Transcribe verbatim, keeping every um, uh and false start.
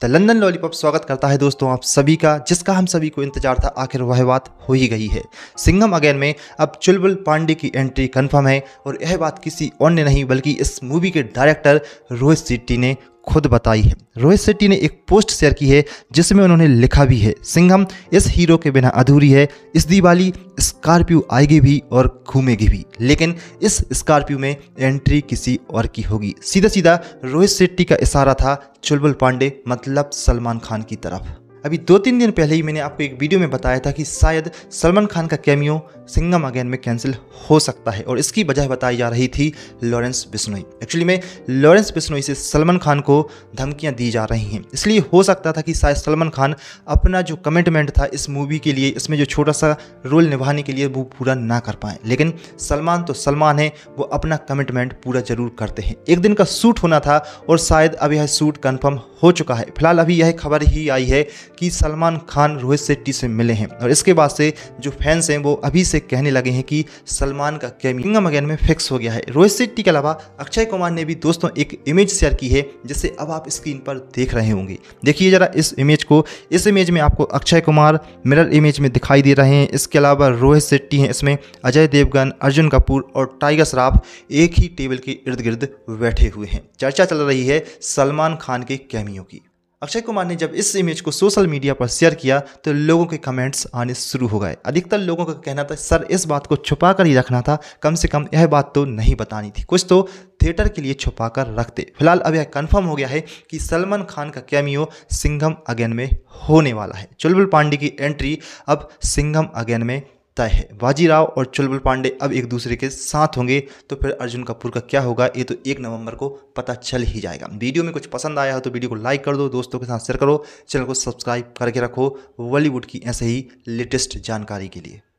The London lollipop स्वागत करता है दोस्तों आप सभी का, जिसका हम सभी को इंतजार था। आखिर वह बात हो ही गई है। सिंघम अगेन में अब चुलबुल पांडे की एंट्री कंफर्म है और यह बात किसी और ने नहीं बल्कि इस मूवी के डायरेक्टर रोहित शेट्टी ने खुद बताई है। रोहित शेट्टी ने एक पोस्ट शेयर की है जिसमें उन्होंने लिखा भी है, सिंघम इस हीरो के बिना अधूरी है। इस दिवाली स्कॉर्पियो आएगी भी और घूमेगी भी, लेकिन इस स्कॉर्पियो में एंट्री किसी और की होगी। सीधा सीधा रोहित शेट्टी का इशारा था चुलबुल पांडे मतलब सलमान खान की तरफ। अभी दो तीन दिन पहले ही मैंने आपको एक वीडियो में बताया था कि शायद सलमान खान का कैमियो सिंघम अगेन में कैंसिल हो सकता है और इसकी वजह बताई जा रही थी लॉरेंस बिश्नोई। एक्चुअली में लॉरेंस बिश्नोई से सलमान खान को धमकियां दी जा रही हैं, इसलिए हो सकता था कि शायद सलमान खान अपना जो कमिटमेंट था इस मूवी के लिए, इसमें जो छोटा सा रोल निभाने के लिए वो पूरा ना कर पाए। लेकिन सलमान तो सलमान है, वो अपना कमिटमेंट पूरा जरूर करते हैं। एक दिन का शूट होना था और शायद अब यह शूट कन्फर्म हो चुका है। फिलहाल अभी यह खबर ही आई है कि सलमान खान रोहित शेट्टी से मिले हैं और इसके बाद से जो फैंस हैं वो अभी से कहने लगे हैं कि सलमान का कैमियो सिंघम अगेन में फिक्स हो गया है। रोहित शेट्टी के अलावा अक्षय कुमार ने भी दोस्तों एक इमेज शेयर की है जिसे अब आप स्क्रीन पर देख रहे होंगे। देखिए जरा इस इमेज को। इस इमेज में आपको अक्षय कुमार मिरर इमेज में दिखाई दे रहे हैं। इसके अलावा रोहित शेट्टी हैं, इसमें अजय देवगन, अर्जुन कपूर और टाइगर श्रॉफ एक ही टेबल के इर्द गिर्द बैठे हुए हैं। चर्चा चल रही है सलमान खान के कैमियो की। अक्षय कुमार ने जब इस इमेज को सोशल मीडिया पर शेयर किया तो लोगों के कमेंट्स आने शुरू हो गए। अधिकतर लोगों का कहना था सर इस बात को छुपा कर ही रखना था, कम से कम यह बात तो नहीं बतानी थी, कुछ तो थिएटर के लिए छुपा कर रखते। फिलहाल अब यह कंफर्म हो गया है कि सलमान खान का कैमियो सिंघम अगेन में होने वाला है। चुलबुल पांडे की एंट्री अब सिंघम अगेन में तय है। बाजीराव और चुलबुल पांडे अब एक दूसरे के साथ होंगे तो फिर अर्जुन कपूर का क्या होगा ये तो एक नवंबर को पता चल ही जाएगा। वीडियो में कुछ पसंद आया हो तो वीडियो को लाइक कर दो, दोस्तों के साथ शेयर करो, चैनल को सब्सक्राइब करके रखो बॉलीवुड की ऐसे ही लेटेस्ट जानकारी के लिए।